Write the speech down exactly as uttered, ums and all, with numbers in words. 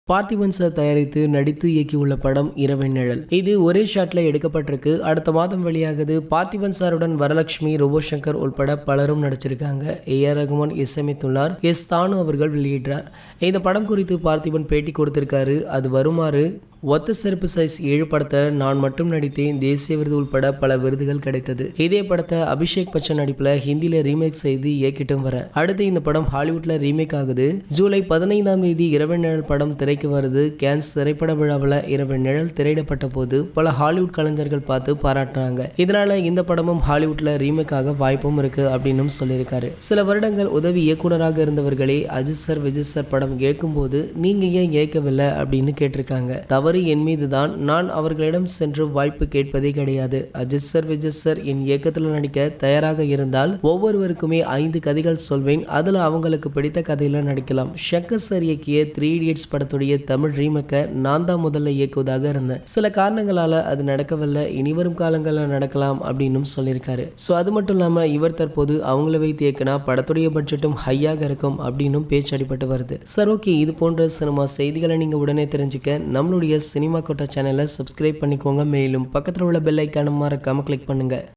Parthiban sir தயாரித்து நடித்து இயக்கியுள்ள படம் இரவின் நிழல். இது ஒரே ஷாட்ல எடுக்கப்பட்டிருக்கு. அடுத்த மாதம் வெளியாகுது. பார்த்திபன் சாருடன் வரலட்சுமி, ரோபோசங்கர் உள்பட பலரும் நடிச்சிருக்காங்க. ஏ ஆர் ரகுமான் இசையமைத்துள்ளார். எஸ் தானு அவர்கள் வெளியிட்டார். இந்த படம் குறித்து பார்த்திபன் பேட்டி கொடுத்திருக்காரு. அது வருமாறு: ஒத்த செருப்பு சைஸ் ஏழு படத்தை நான் மட்டும் நடித்தேன். தேசிய விருது உள்பட பல விருதுகள் கிடைத்தது. இதே படத்தை அபிஷேக் பச்சன் நடிப்புல ஹிந்தியில ரீமேக் செய்து இயக்கிட்டும் வர. அடுத்து இந்த படம் ஹாலிவுட்ல ரீமேக் ஆகுது. ஜூலை பதினைந்தாம் தேதி இரவின் நிழல் படம் திரைக்கு வருது. கேன்ஸ் திரைப்பட விழாவில் இரவின் நிழல் திரையிடப்பட்ட போது பல ஹாலிவுட் கலைஞர்கள் பார்த்து பாராட்டினாங்க. இதனால இந்த படமும் ஹாலிவுட்ல ரீமேக் ஆக வாய்ப்பும் இருக்கு அப்படின்னு சொல்லியிருக்காரு. சில வருடங்கள் உதவி இயக்குனராக இருந்தவர்களே அஜித் சார், விஜய் சார் படம் கேட்கும் போது நீங்க ஏன் இயக்கவில்லை அப்படின்னு கேட்டிருக்காங்க. தவறு என் மீதுதான். நான் அவர்களிடம் சென்று வாய்ப்பு கேட்பதே கிடையாது. அஜித் சார், விஜய் சார் என் இயக்கத்தில் நடிக்க தயாராக இருந்தால் ஒவ்வொருவருக்குமே ஐந்து கதைகள் சொல்வேன். அதுல அவங்களுக்கு பிடித்த கதையில நடிக்கலாம். ஷங்கர் சார் இயக்கிய த்ரீ இடியட்ஸ் படத்துடைய தமிழ் ரீமேக்கை நான் தான் முதல்ல இயக்குவதாக இருந்தேன். சில காரணங்களால அது நடக்கவில்லை. இனிவரும் காலங்களில் நடக்கலாம் அப்படின்னு சொல்லியிருக்காரு. ஸோ அது மட்டும் இல்லாம இவர் தற்போது அவங்கள வைத்து இயக்கினா படத்துடைய பட்ஜெட்டும் ஹையாக இருக்கும் அப்படின்னு பேச்சு அடிபட்டு வருது. சார் ஓகே, இது போன்ற சினிமா செய்திகளை நீங்க உடனே தெரிஞ்சுக்க நம்மளுடைய சினிமா கோட்டா சேனலை சப்ஸ்கிரைப் பண்ணிக்கோங்க. மேலும் பக்கத்தில் உள்ள பெல் ஐக்கானை மறக்காம கிளிக் பண்ணுங்க.